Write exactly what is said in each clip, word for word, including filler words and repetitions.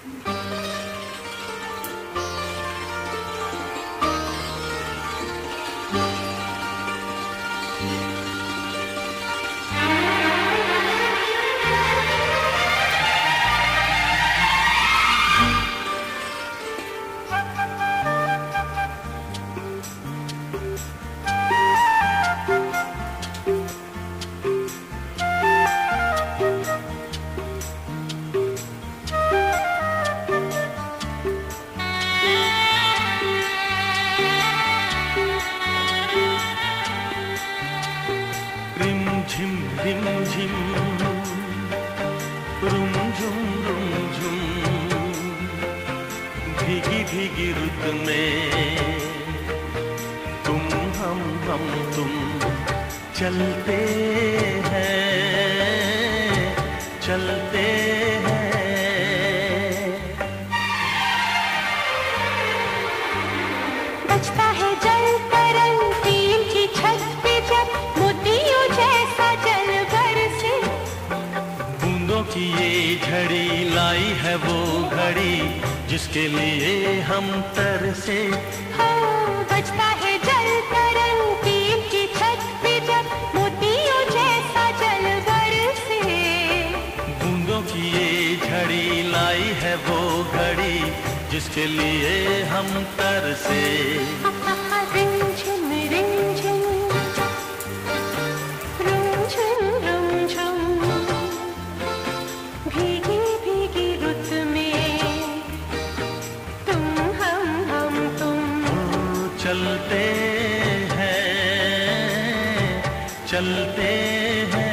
भीगी रुत में तुम हम हम तुम चलते हैं चलते हैं। बजता है जल तरंग टीम की छत पे जब मोतियों जैसा जल बरसे। बूंदों की ये झड़ी लाई है वो घड़ी जिसके लिए हम तरसे। हाँ, बजता है जल तरंग टीम की छत पे जब मोतियों जैसा जल बरसे। बूंदों की ये झड़ी लाई है वो घड़ी जिसके लिए हम तरसे। रिमझिम रिमझिम रुमझुम रुमझुम भीगी भीगी रुत में तुम हम हम तुम चलते हैं चलते हैं।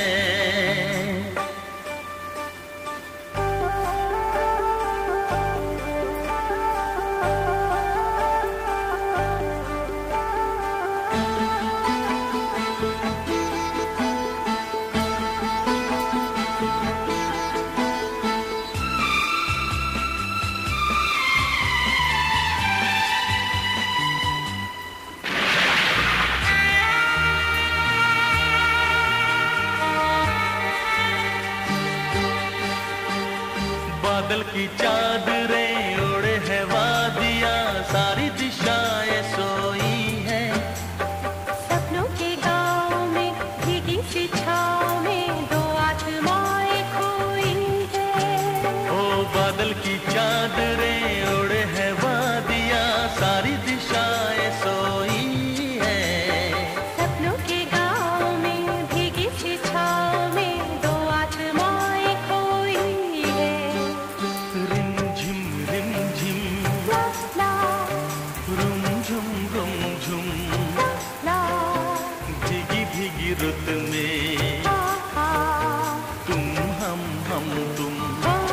बादल की चादरें ओढ़े है वादियाँ सारी दिशाएं सोई हैं। सपनों के गाँव में भीगी सी छाँव में दो आत्माएं खोई है। ओ बादल की चादरें ओढ़े है वादियाँ सारी दिशाएं सोई हैं। सपनों के गाँव में भीगी सी छाँव में दो आत्माएं खोई है। रिमझिम रिमझिम ला ला रुमझुम रुमझुम ला भीगी भीगी रुत में आ आ तुम हम हम तुम ओ